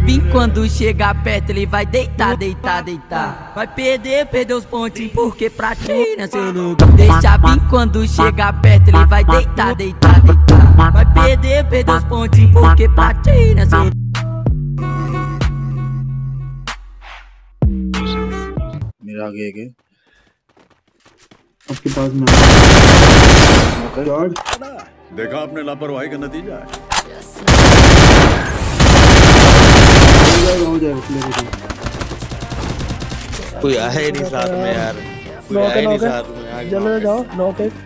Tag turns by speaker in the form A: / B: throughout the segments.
A: vir quando chegar perto ele vai deitar, deitar, deitar. Vai perder, perder os pontinhos porque pra ti, né, seu louco? Deixa vir quando chegar perto ele vai deitar, deitar, deitar. Vai perder, perder os pontinhos porque pra ti, né, seu louco?
B: मेरा आगे के
C: आपके पास में
D: देखा आपने लापरवाही का नतीजा है।
E: कोई आए नहीं साथ में यार, कोई आए नहीं साथ में।
F: चलो जाओ नॉक एक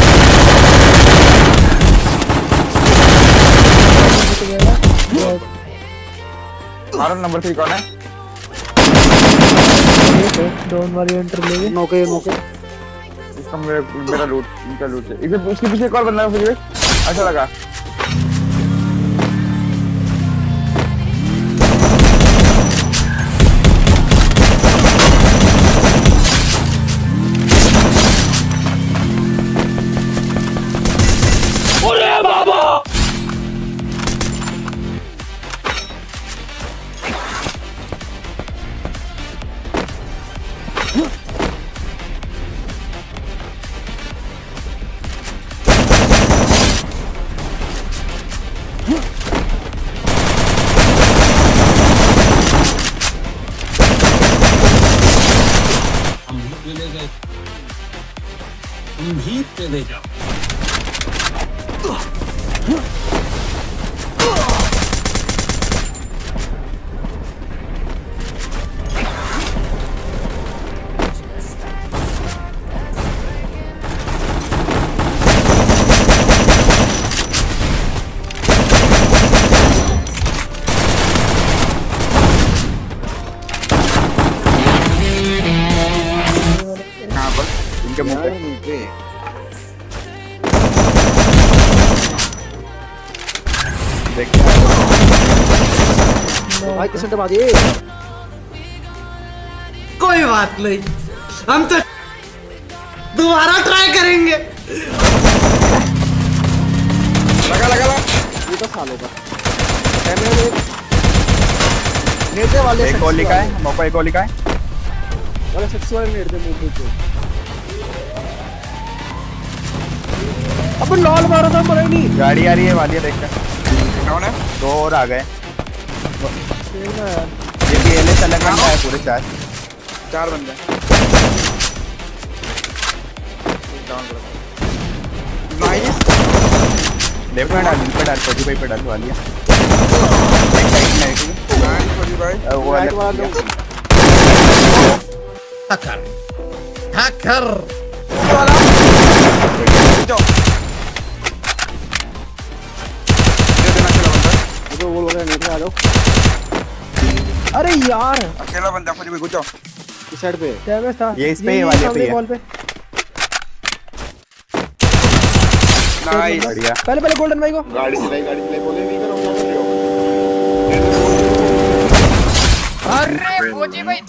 G: हमारा नंबर 3 कौन है?
F: डोंट वरी एंटर लेंगे।
C: नोके
G: इसका मेरा लूट, इनका लूट है। इसे उसके पीछे कॉल बनना है मुझे, अच्छा लगा।
H: अरे बाबा ही चले जाओ।
G: कहाँ पर? इनके मुंह पे
C: भाई किसने दबा दिए?
H: कोई बात नहीं, हम तो दोबारा ट्राई करेंगे।
G: लगा लगा लगा।
C: ये तो सालों का कैमरे नेटे वाले
G: एक गोली का है, मौका एक गोली का है।
C: वाले सेक्स वाले नेट दे मुंह पे। अब लॉल मारा था मरा ही नहीं।
G: गाड़ी आ रही है, वाली है, देखते कौन है। 2 और आ गए। ये भी एलएस अलग बंदा है, पूरे 4 बंदे। नाइस। लेफ्ट में डाल फौजी भाई पे डाल वाली है। एक साइड में है नाइस फौजी भाई। वो
C: राइट वाला
H: हैकर
C: जो वो लोग नेट में आ जाओ। अरे यार
G: अकेला बंदा फौजी भाई, घुसो
C: इस साइड पे
F: डैमेज था।
G: ये इस पे ही वाले पे है।
F: बॉल पे
G: नाइस, बढ़िया।
F: पहले गोल्डन भाई को
G: गाड़ी चलाई बोले नहीं करो।
I: अरे फौजी भाई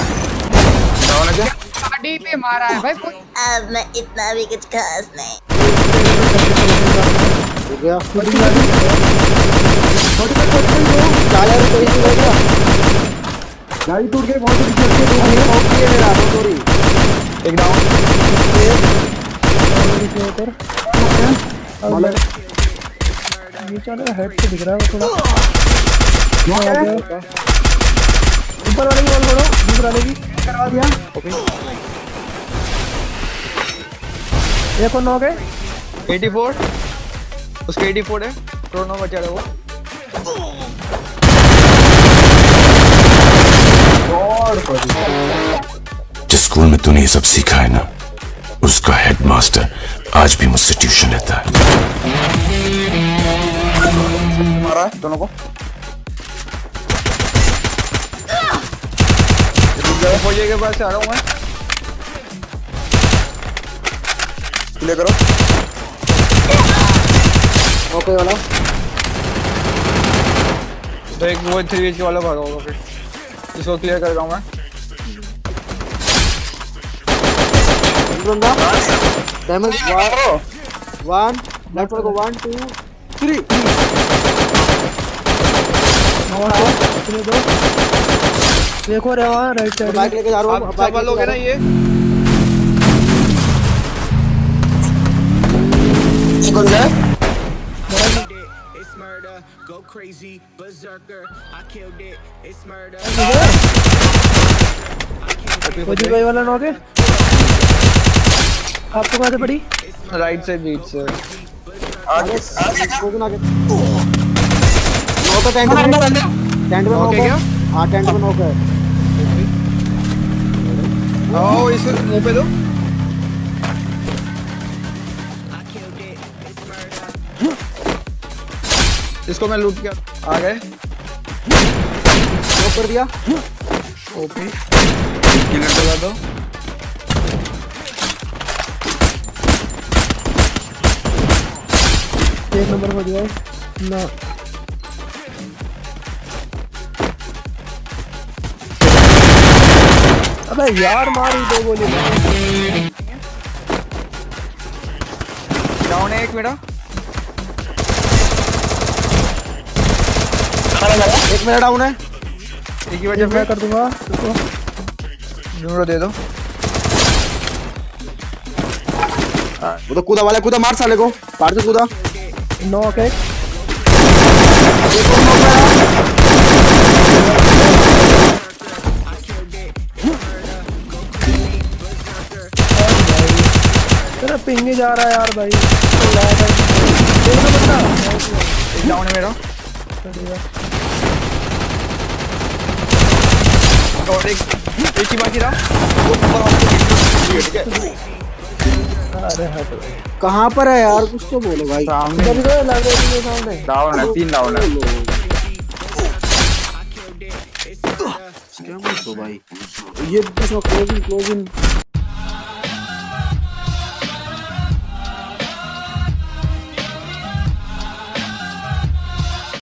I: गाड़ी पे मारा है भाई।
J: अब मैं इतना भी कुछ खास नहीं।
C: हो गया गाड़ी टूट गई। बहुत
G: एक डाउन।
F: नीचे वाला हेड से दिख रहा है थोड़ा। ऊपर वाले की बॉल करो, दूसरा वाले की
C: करवा दिया।
F: एक और नॉक है।
E: 84 उसके 84 है। क्रोनो बचा रहा वो।
D: जिस स्कूल में तूने ये सब सीखा है ना, उसका हेडमास्टर आज भी मुझसे ट्यूशन लेता है।
G: मारा दोनों को।
E: फौजी के पास आ रहा हूँ मैं।
G: क्लियर करो।
C: ओके वाला
E: तो एक वो 3 वाला भागा होगा, फिर इसको क्लियर कर रहा हूँ मैं।
C: बंदा डैमेज 1 लेफ्ट को 1 2 3
F: दो देखो रे वहाँ राइट साइड
C: बाइक लेके जा रहा हूँ।
E: आप सब लोग है ना ये
F: फौजी भाई वाला नॉक है। आपको कहाँ से पड़ी?
E: राइट से बीच से
C: आगे कोई आगे नॉक है। टेंट में नॉक है। हाँ टेंट में नॉक है।
E: आओ इस मुंह पे दो इसको मैं लूट किया आ गए
C: नॉक कर दिया।
E: ओपी किलर लगा दो
F: एक नंबर हो गया ना। अबे यार मारी 2 गोली।
E: डाउन है एक मेरा
C: एक मेरा डाउन है।
E: एक ही वजह
F: मैं कर दूंगा इसको।
E: न्यूरो दे दो
C: वो तो कूदा वाला कूदा मार साले को पार से कूदा।
F: नॉक है।
C: एक और नॉक है।
F: तेरा पिंग ही जा रहा है यार भाई। बंदा
E: डाउन है मेरा और एक ही बाकी रहा
F: अरे हट
C: कहाँ पर है यार कुछ तो बोलो भाई।
E: सामने
F: इधर इधर लग रहा है सामने।
E: डाउन है 3 डाउन है
C: क्या बोल भाई ये क्लोजिंग